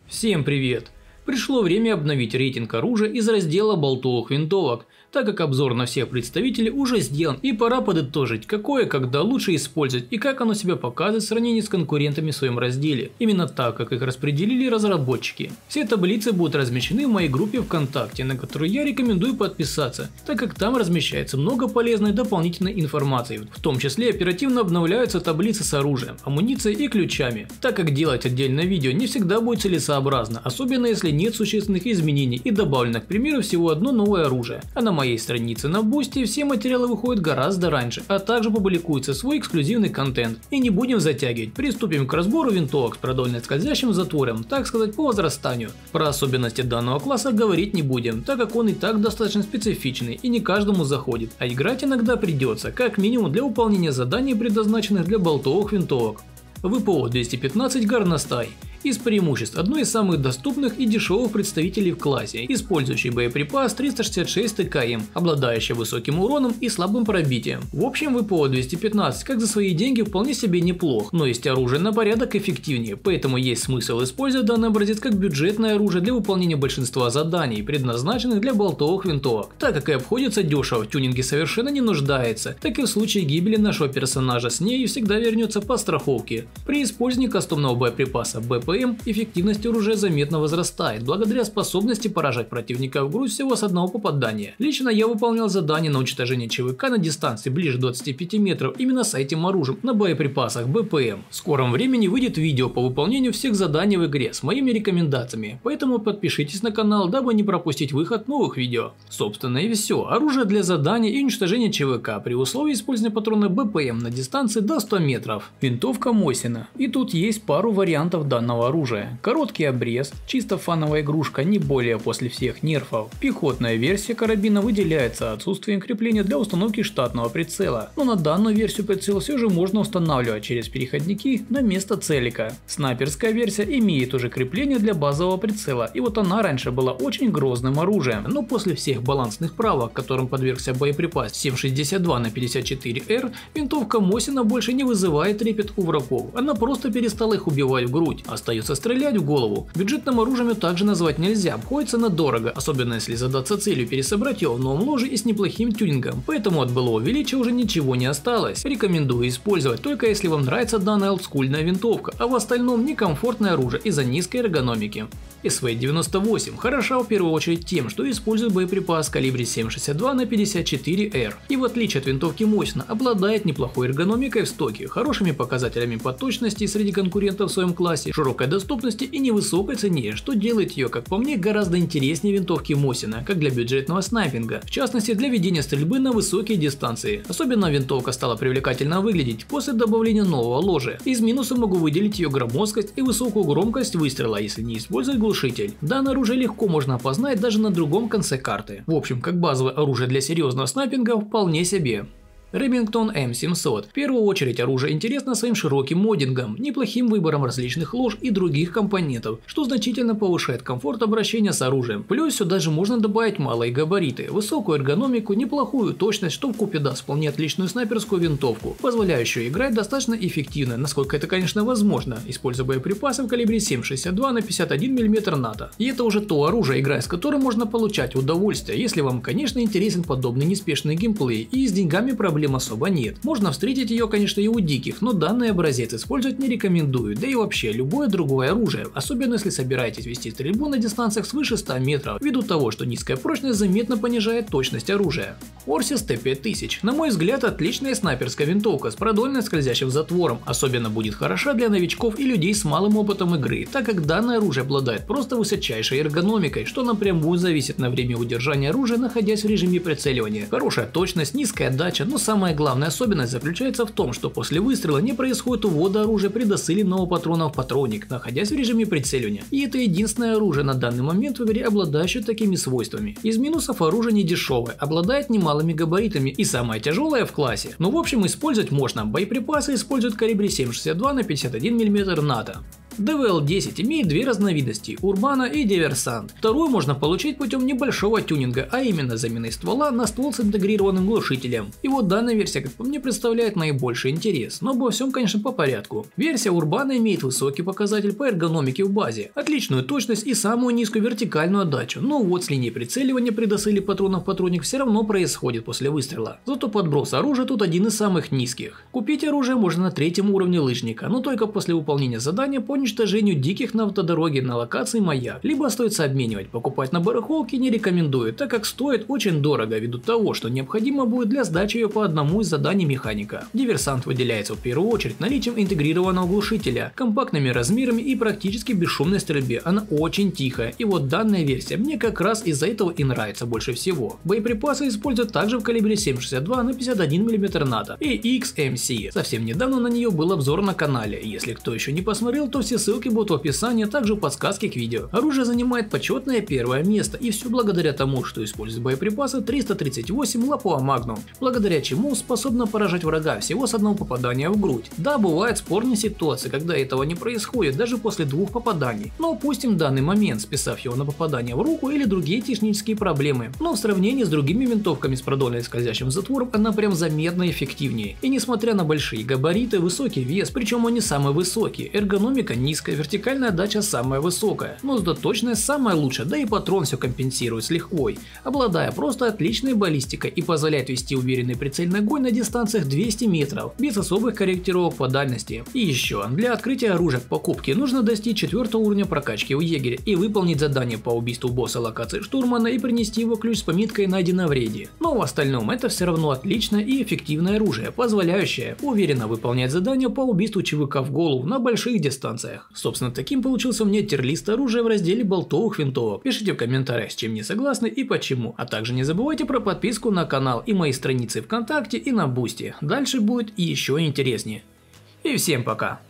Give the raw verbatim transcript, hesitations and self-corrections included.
Всем привет! Пришло время обновить рейтинг оружия из раздела болтовых винтовок, так как обзор на всех представителей уже сделан, и пора подытожить, какое когда лучше использовать и как оно себя показывает в сравнении с конкурентами в своем разделе, именно так, как их распределили разработчики. Все таблицы будут размещены в моей группе ВКонтакте, на которую я рекомендую подписаться, так как там размещается много полезной дополнительной информации, в том числе оперативно обновляются таблицы с оружием, амуницией и ключами, так как делать отдельное видео не всегда будет целесообразно, особенно если нет существенных изменений и добавлено, к примеру, всего одно новое оружие. А на моей странице на Бусти все материалы выходят гораздо раньше, а также публикуется свой эксклюзивный контент. И не будем затягивать, приступим к разбору винтовок с продольно скользящим затвором, так сказать, по возрастанию. Про особенности данного класса говорить не будем, так как он и так достаточно специфичный и не каждому заходит, а играть иногда придется, как минимум для выполнения заданий, предназначенных для болтовых винтовок. ВПО двести пятнадцать горностай. Из преимуществ одной из самых доступных и дешевых представителей в классе, использующий боеприпас триста шестьдесят шесть ТКМ, обладающий высоким уроном и слабым пробитием. В общем, ВПО двести пятнадцать как за свои деньги вполне себе неплох, но есть оружие на порядок эффективнее, поэтому есть смысл использовать данный образец как бюджетное оружие для выполнения большинства заданий, предназначенных для болтовых винтовок, так как и обходится дешево, в тюнинге совершенно не нуждается, так и в случае гибели нашего персонажа с ней всегда вернется по страховке. При использовании кастомного боеприпаса БПМ эффективность оружия заметно возрастает, благодаря способности поражать противника в грудь всего с одного попадания. Лично я выполнял задание на уничтожение ЧВК на дистанции ближе двадцати пяти метров именно с этим оружием на боеприпасах БПМ. В скором времени выйдет видео по выполнению всех заданий в игре с моими рекомендациями, поэтому подпишитесь на канал, дабы не пропустить выход новых видео. Собственно и все. Оружие для заданий и уничтожения ЧВК при условии использования патрона БПМ на дистанции до ста метров. Винтовка Мосина. И тут есть пару вариантов данного оружия. Короткий обрез, чисто фановая игрушка, не более после всех нерфов. Пехотная версия карабина выделяется отсутствием крепления для установки штатного прицела, но на данную версию прицел все же можно устанавливать через переходники на место целика. Снайперская версия имеет уже крепление для базового прицела, и вот она раньше была очень грозным оружием, но после всех балансных правок, которым подвергся боеприпас семь шестьдесят два на пятьдесят четыре эр, винтовка Мосина больше не вызывает трепет у врагов, она просто перестала их убивать в грудь. Остается стрелять в голову. Бюджетным оружием также назвать нельзя, обходится на дорого, особенно если задаться целью пересобрать его в новом ложе и с неплохим тюнингом, поэтому от былого величия уже ничего не осталось. Рекомендую использовать только если вам нравится данная олдскульная винтовка, а в остальном некомфортное оружие из-за низкой эргономики. эс вэ девяносто восемь хороша в первую очередь тем, что использует боеприпас в калибре семь шестьдесят два на пятьдесят четыре эр, и в отличие от винтовки Мосина обладает неплохой эргономикой в стоке, хорошими показателями по точности среди конкурентов в своем классе, широкой доступности и невысокой цене, что делает ее, как по мне, гораздо интереснее винтовки Мосина, как для бюджетного снайпинга, в частности для ведения стрельбы на высокие дистанции. Особенно винтовка стала привлекательно выглядеть после добавления нового ложа. Из минусов могу выделить ее громоздкость и высокую громкость выстрела, если не использовать глушитель. Данное оружие легко можно опознать даже на другом конце карты. В общем, как базовое оружие для серьезного снайпинга вполне себе. Remington эм семьсот. В первую очередь оружие интересно своим широким моддингом, неплохим выбором различных лож и других компонентов, что значительно повышает комфорт обращения с оружием. Плюс сюда же можно добавить малые габариты, высокую эргономику, неплохую точность, что вкупе даст вполне отличную снайперскую винтовку, позволяющую играть достаточно эффективно, насколько это конечно возможно, используя боеприпасы в калибре семь шестьдесят два на пятьдесят один миллиметр НАТО. И это уже то оружие, играя с которым можно получать удовольствие, если вам конечно интересен подобный неспешный геймплей и с деньгами проблем Проблем особо нет. Можно встретить ее, конечно, и у диких, но данный образец использовать не рекомендую, да и вообще любое другое оружие, особенно если собираетесь вести стрельбу на дистанциях свыше ста метров, ввиду того, что низкая прочность заметно понижает точность оружия. Орсис тэ пять тысяч. На мой взгляд, отличная снайперская винтовка с продольно скользящим затвором, особенно будет хороша для новичков и людей с малым опытом игры, так как данное оружие обладает просто высочайшей эргономикой, что напрямую зависит на время удержания оружия, находясь в режиме прицеливания. Хорошая точность, низкая отдача, но самая главная особенность заключается в том, что после выстрела не происходит увода оружия при досыле нового патрона в патронник, находясь в режиме прицеливания. И это единственное оружие на данный момент в игре, обладающее такими свойствами. Из минусов оружие не дешевое, обладает немалыми габаритами и самое тяжелое в классе. Но в общем использовать можно. Боеприпасы используют в калибре семь шестьдесят два на пятьдесят один миллиметр НАТО. ди ви эл десять имеет две разновидности – Урбана и Диверсант. Вторую можно получить путем небольшого тюнинга, а именно заменой ствола на ствол с интегрированным глушителем. И вот данная версия, как по мне, представляет наибольший интерес, но обо всем, конечно, по порядку. Версия Урбана имеет высокий показатель по эргономике в базе, отличную точность и самую низкую вертикальную отдачу, но вот с линией прицеливания при досыле патронов патронник все равно происходит после выстрела. Зато подброс оружия тут один из самых низких. Купить оружие можно на третьем уровне лыжника, но только после выполнения задания по уничтожению диких на автодороге на локации Маяк. Либо остается обменивать, покупать на барахолке не рекомендую, так как стоит очень дорого ввиду того, что необходимо будет для сдачи ее по одному из заданий механика. Диверсант выделяется в первую очередь наличием интегрированного глушителя, компактными размерами и практически бесшумной стрельбе. Она очень тихая, и вот данная версия мне как раз из-за этого и нравится больше всего. Боеприпасы используют также в калибре семь шестьдесят два на пятьдесят один миллиметр НАТО и икс эм си. Совсем недавно на нее был обзор на канале, если кто еще не посмотрел, то все ссылки будут в описании, а также подсказки к видео. Оружие занимает почетное первое место, и все благодаря тому, что использует боеприпасы триста тридцать восемь Lapua Magnum, благодаря чему способна поражать врага всего с одного попадания в грудь. Да, бывают спорные ситуации, когда этого не происходит даже после двух попаданий, но упустим данный момент, списав его на попадание в руку или другие технические проблемы. Но в сравнении с другими винтовками с продольно скользящим затвором она прям заметно эффективнее. И несмотря на большие габариты, высокий вес, причем он не самый высокий, эргономика низкая, вертикальная отдача самая высокая, но зато точность самая лучшая, да и патрон все компенсирует с лихвой, обладая просто отличной баллистикой и позволяет вести уверенный прицельный огонь на дистанциях двести метров, без особых корректировок по дальности. И еще, для открытия оружия к покупке нужно достичь четвертого уровня прокачки у егеря и выполнить задание по убийству босса локации штурмана и принести его ключ с пометкой «Найдено в рейде». Но в остальном это все равно отличное и эффективное оружие, позволяющее уверенно выполнять задания по убийству ЧВК в голову на больших дистанциях. Собственно, таким получился у меня тир-лист оружия в разделе болтовых винтовок. Пишите в комментариях, с чем не согласны и почему. А также не забывайте про подписку на канал и мои страницы ВКонтакте и на Бусти. Дальше будет еще интереснее. И всем пока!